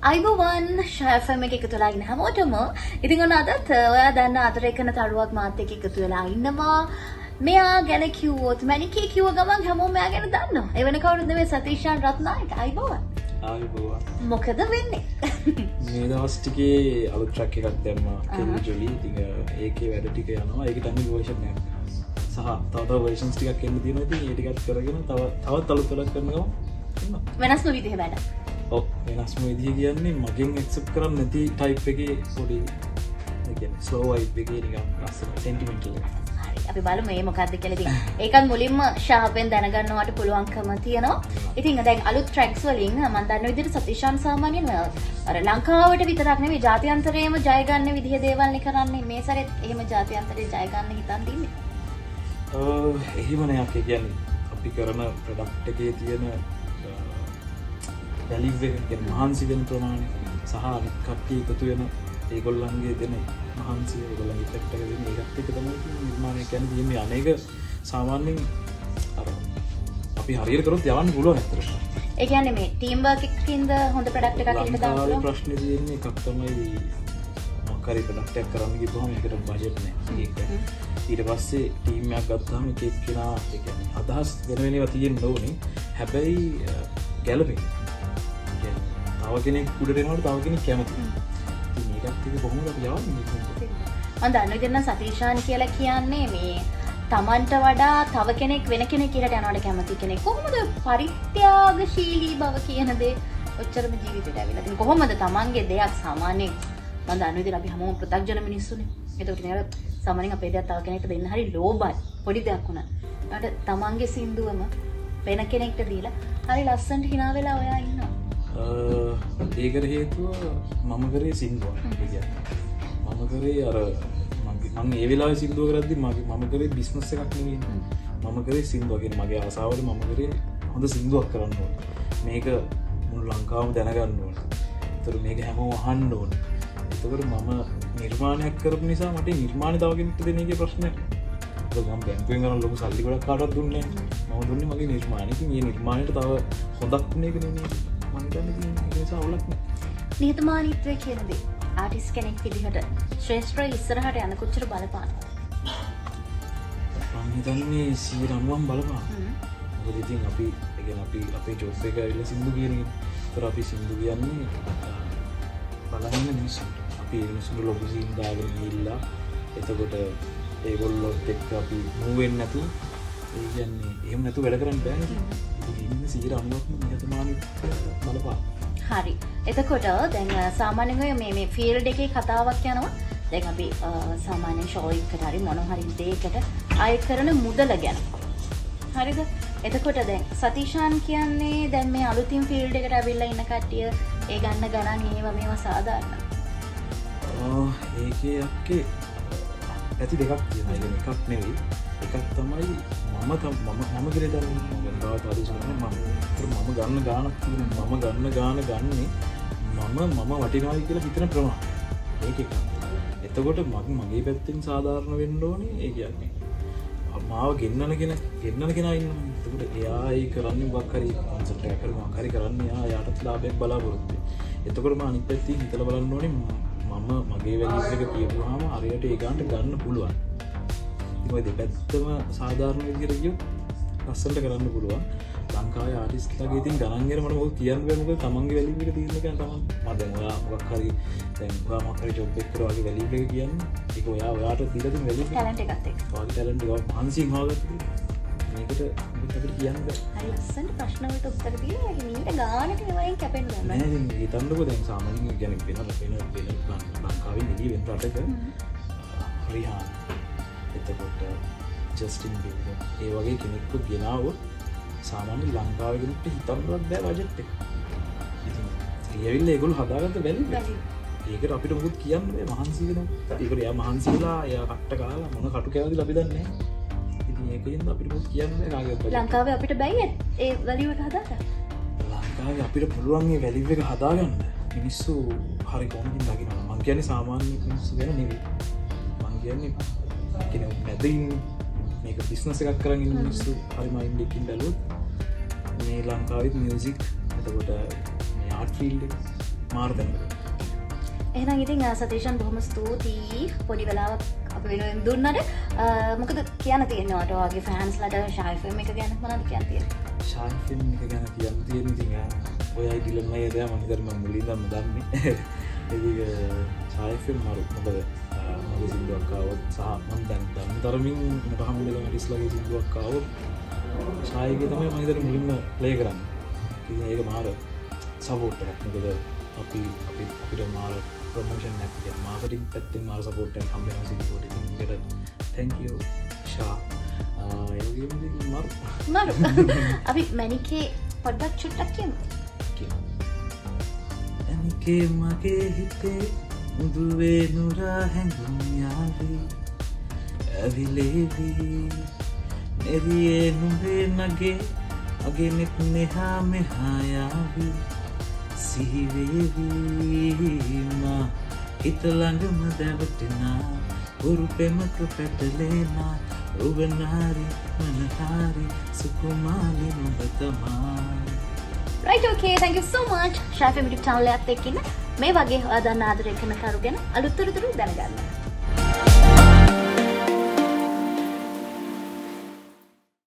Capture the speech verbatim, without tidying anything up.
අයිබෝවන් shaafm එක එකතු වෙලා ඉන්න හැමෝටම ඉතින් ඔන්න අදත් ඔයා දන්න අතර එකන තරුවක් මාත් එක්ක එකතු වෙලා ඉන්නවා මෙයා ගැන කිව්වොත් මැනිකේ කිව්ව ගමන් හැමෝම මෙයා ගැන දන්නවා ඒ වෙන කවුරුද නෙවෙයි සතීෂාන් රත්නායක අයිබෝවන් අයිබෝවන් මොකද වෙන්නේ මේ දවස් ටිකේ අලුත් ට්‍රැක් එකක් දැම්මා කෙලි ජොලි ඉතින් ඒකේ වැඩ ටික යනවා ඒකට අනිත් version එකක් සහ තව තව versions ටිකක් එන්න තියෙනවා ඉතින් ඒ ටිකත් කරගෙන තව තවත් අලුත් වැඩක් කරන ගමන් වෙනස්ම විදිහේ වැඩ ඔව් වෙනස්ම විදිහ කියන්නේ මගෙන් accept කරන්නේ නැති type එකේ පොඩි ඒ කියන්නේ slow vibe එකේ නිකන් ලස්සන sentimental එකක්. හරි අපි බලමු මේ මොකද්ද කියලා ඉතින් ඒකත් මුලින්ම ශාපෙන් දැනගන්නවට පුළුවන්කම තියෙනවා. ඉතින් දැන් අලුත් tracks වලින් මම දන්න විදිහට සතීෂාන් සාමාන්‍යයෙන් අර ලංකාවට විතරක් නෙවෙයි ජාත්‍යන්තරයේම ජය ගන්න විදිහ දේවල් නේ කරන්නේ මේ සැරේත් එහෙම ජාත්‍යන්තරයේ ජය ගන්න හිතන් දින්නේ. අ එහෙම නෑ අපි කියන්නේ අපි කරන product එකේ තියෙන වැලිව් එක කියන්නේ මහන්සි වෙන ප්‍රමාණය සහ අනිත් කට්ටිය එකතු වෙන ඒගොල්ලන්ගේ දෙන මහන්සිය ඒගොල්ලන්ගේ ඉෆෙක්ට් එක දෙන ඒකත් එක තමයි නිර්මාණය කියන්නේ මේ අනේක සාමාන්‍යයෙන් අර අපි හරියට කරොත් යවන්න පුළුවන් ඇත්තට. ඒ කියන්නේ මේ ටීම් වර්ක් එකකින්ද හොඳ ප්‍රොඩක්ට් එකක් එකට දාන්න පුළුවන්. ප්‍රශ්නේ තියෙන්නේ එකක් තමයි මොකරි ප්‍රොඩක්ට් එකක් කරන්න ගිහම ඒකට බජට් නැහැ. ඒක ඊට පස්සේ ටීම් එකක් ගත්තාම එක එක්කෙනා ඒ කියන්නේ අදහස් වෙන වෙනව තියෙන්න ඕනේ. හැබැයි ගැළපෙන්නේ තව කෙනෙක් උඩට එනකොට තව කෙනෙක් කැමතියි. ඉතින් මේකත් එක කොහොමද අපි යවන්නේ? මම දන්නේ දෙන්න සතීෂාන් කියලා කියන්නේ මේ තමන්ට වඩා තව කෙනෙක් වෙන කෙනෙක් කියලා යනවට කැමති කෙනෙක්. කොහොමද පරිත්‍යාගශීලී බව කියන දේ ඔච්චරම ජීවිතේට ඇවිල්ලා තියෙන්නේ? කොහොමද තමන්ගේ දෙයක් සාමාන්‍යයෙන් මම දන්නේ විදිහට අපි හැමෝම ප්‍රත්‍යක්ෂන මිනිස්සුනේ. ඒකට නේද සාමාන්‍යයෙන් අපේ දෙයක් තව කෙනෙක්ට දෙන්න හරි ලෝභයි. පොඩි දෙයක් වුණා. ඊට තමන්ගේ සින්දුවම වෙන කෙනෙක්ට දීලා හරි ලස්සනට hina වෙලා ඔයා ඉන්නවා. ඒකට හේතුව මම කරේ සින්දුවක් මම කරේ අර මම ඒ වෙලාවේ සින්දුව කරද්දි මගේ මම කරේ බිස්නස් එකක් නෙවෙයි මම කරේ සින්දුව කියන්නේ මගේ ආසාවට මම කරේ හොඳ සින්දුවක් කරන්න ඕන මේක මුළු ලංකාවම දැනගන්න ඕන ඒතර මේක හැමෝම අහන්න ඕන ඒතකොට මම නිර්මාණයක් කරපු නිසා මට නිර්මාණය තව කෙනෙක්ට දෙන එකේ ප්‍රශ්නයක් ඒක මම බැංකුවෙන් ගන්න ලොකු සල්ලි ගොඩක් කාටවත් දුන්නේ නැහැ මම දුන්නේ මගේ නිර්මාණය ඉතින් මේ නිර්මාණයට තව හොඳක් වුණේ ඒක නෙමෙයි නිහතමානීත්වය කියන දේ ආටිස්ට් කෙනෙක් විදිහට ශ්‍රේෂ්ඨ ඉස්සරහට යන කොච්චර බලපානවද? මම හිතන්නේ සියයට අනූවක්ම බලපාන. මොකද ඉතින් අපි ඒ කියන්නේ අපි අපේ ජොබ් එක ඇවිල්ලා සින්දු කියන එක. ඒතර අපි සින්දු කියන්නේ බලන්න මිනිස්සු. අපි ඒ මිනිස්සුන්ට ලොකු සීන් දාගෙන ගිහිල්ලා එතකොට ඒගොල්ලොත් එක්ක අපි මූව් වෙන්නේ නැතුව ඒ කියන්නේ එහෙම නැතුව වැඩ කරන්න බෑනේ. සියයට අනූවක්ම නිහතමානීත්වය බලපාන. හරි. එතකොට දැන් සාමාන්‍යයෙන් මේ මේ ෆීල්ඩ් එකේ කතාවක් යනවා. දැන් අපි සාමාන්‍ය ෂෝ එකකට හරි මොන හරි දෙයකට අය කරන මුදල ගැන. හරිද? එතකොට දැන් සතීෂාන් කියන්නේ දැන් මේ අලුතින් ෆීල්ඩ් එකට ඇවිල්ලා ඉන්න කට්ටිය ඒ ගන්න ගණන් ඒවා මේවා සාධාරණ. ආ ඒකේ යක්කේ ඇති දෙකක් තියෙනවා. ඒක එකක් නෙවෙයි. එකක් තමයි මම මම මම කරේ දන්නේ මම ගාවට ආදේශන මම මම ගන්න ගානක් තියෙනවා මම ගන්න ගාන ගන්නේ මම මම වටිනවායි කියලා හිතන ප්‍රමාණය. ඒක එක. එතකොට මම මගේ පැත්තෙන් සාධාරණ වෙන්න ඕනේ. ඒ කියන්නේ මාව ගෙන්නන කෙනෙක් ගෙන්නන කෙනා ඉන්නවා. එතකොට එයා ඒ කරන්නේ මොකක් හරි කන්සෙප්ට් එකක් කරනවා. හරි කරන්නේ එයා යාටත් ලාභයක් බලාපොරොත්තු වෙනවා. එතකොට මම අනිත් පැත්තෙන් හිතලා බලන්න ඕනේ මම මගේ වැලියුස් එක කියපුවාම හරියට ඒ ගානට ගන්න පුළුවන්. ඔය දෙපැත්තම සාධාරණ විදිහට ගියොත් ලස්සනට කරන්න පුළුවන්. ලංකාවේ ආටිස්ට්ලාගේ ඉතින් ගණන් ගන්න මට මොකද කියන්න බැහැ මොකද තමන්ගේ වැලියු එක තියෙන එක තමයි. මම දැන් ඔයා මොකක් හරි දැන් ඔයා මොකක් හරි ජොබ් එකක් කරලා වගේ වැලියු එක කියන්නේ ඒක ඔයා ඔයාට දීලා තියෙන වැලියු එක ටැලන්ට් එකත් එක්ක. ඔයාගේ ටැලන්ට් එක මහන්සියෙන් හොයාගත්තා. මේකට මොකද අපිට කියන්න බෑ. හරි ලස්සනට ප්‍රශ්න වලට උත්තර දීලා ඒක මීට ගානට නෙවෙයි කැපෙන්න ගන්න. නෑ ඉතින් හිතන්නකෝ දැන් සාමාන්‍යයෙන් කියන්නේ වෙන වෙන වෙන ලංකාවේ නිදි වෙන රටක රිහාන් එතකොට ජස්ටින් බීබර් ඒ වගේ කෙනෙක්ව ගෙනාවොත් සාමාන්‍ය ලංකාවේ කෙනෙක්ට හිතන්නවත් බෑ බජට් එක. ඉතින් ඊයවිල්ල ඒගොල්ලෝ හදාගත්ත වැලියු එක. ඒකට අපිට මොකුත් කියන්න බෑ මහන්සි වෙනවා. ඒකට එයා මහන්සි වෙලා එයා කට්ට කාලා මොන කටු කෑවද අපි දන්නේ නැහැ. ඉතින් ඒකෙන්ද අපිට මොකුත් කියන්න බෑ කාගේවත්. ලංකාවේ අපිට බැයි ඒ වැලියු එක හදාගන්න. ලංකාවේ අපිට පුළුවන් මේ වැලියු එක හදාගන්න. මිනිස්සු හරි කොහොමද දකිනවා. මං කියන්නේ සාමාන්‍ය මිනිස්සු ගැන නෙවෙයි. මං කියන්නේ කෙනෙක් මැදින් මේක බිස්නස් එකක් කරන් ඉන්න මිනිස්සු හරි මයින්ඩ් එකකින් බැලුවොත් මේ ලංකාවේ මියුසික් එතකොට මේ ආර්ට් ෆීල්ඩ් එක මාර දැනගන්න. එහෙනම් ඉතින් සතීෂන් බොහොම ස්තුතියි පොඩි වෙලාවක් අපි වෙනුවෙන් දුන්නට. මොකද කියන්න තියෙන්නේ ඔයාට ඔයාගේ ෆෑන්ස්ලාට ෂා එෆ් එම් එක ගැන මොනවද කියන්න තියෙන්නේ? ෂා එෆ් එම් එක ගැන කියන්න තියෙන්නේ ඉතින් ඔයයි ඩිලන් නෑ දා මම හිතන්නේ මම මුලින්දම දන්නේ. ඒක ෂා එෆ් එම් මාරු මොකද මගේ සින්දුවක් ආවොත් සහ මම දැන් දැන් තරමින් මට හම්බෙලා මැරිස්ලාගේ සින්දුවක් ආවොත් ෂායිගේ තමයි මම හිතන්නේ මුලින්ම ප්ලේ කරන්නේ. ඉතින් ඒක මාර සපෝට් එකක්. මොකද අපි අපි අපිට මාර ප්‍රොමෝෂන් එකක් කියන මාකටිං පැත්තෙන් මාර සපෝට් එකක් හම්බෙනවා සින්දුවට. ඉතින් ඒකට thank you ෂා. ආ ඒ වගේම මාරු මාරු අපි මැනිකේ පොඩ්ඩක් චුට්ටක් කියමු. කියමු. මැනිකේ මගේ හිතේ මුදුවේ නුරා හැඟුම් යාවි ඇවිලේවි එරියේ නුඹේ නගේ අගේ නෙත් මෙහා මෙහා යාවි සිහිවේවි මා හිත ළඟම දැවටෙනා උරු පෙමක පැටලෙනා රුවනාරි මනහාරි සුකුමාලි නුඹ තමයි. Right, okay, thank you so much. Shafim YouTube channel එකත් එක්ක ඉන්න මේ වගේ ඔයා දන්න ආදරය කරන කරු ගැන අලුත් තොරතුරු දැනගන්න.